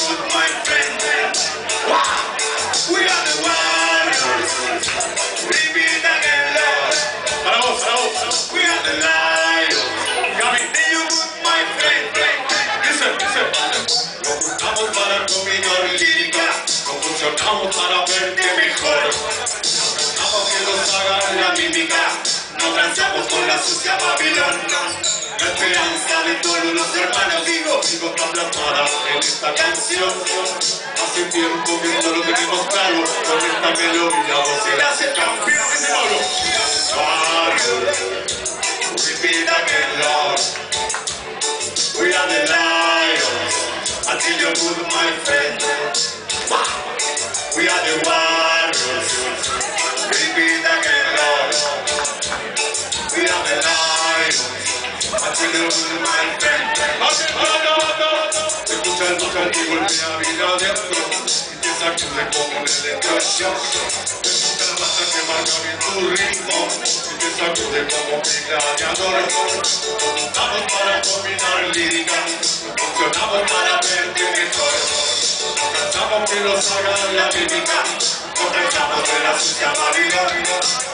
good, my friend. Wow. We are the warriors. Repeat again, Lord. Para vos. We are the lions. Gaby, do you good, my friend? Listen. Nos juntamos para dominar lírica. Nos funcionamos para verte mejor. Nos que nos hagan la mímica. No transamos con la sucia Babilón. La esperanza de todos los hermanos, digo, está plasmada en esta canción. Hace tiempo que no lo tenemos claro, con esta melodía vos serás el campeón. Warrior, repeat again, Lord. We are the lions, until you're good, my friend. Wow. We are the warriors, repeat again, Lord. We are the lions, until you're good, my friend. Escucha el que golpea vida adentro y te sacude como un electroshock. Escucha la banda que marca bien tu ritmo y te sacude como un gladiador. Funcionamos para combinar lírica, funcionamos para verte mejor. No cansamos que nos hagan la mímica, no cansamos de la sucia Babilón.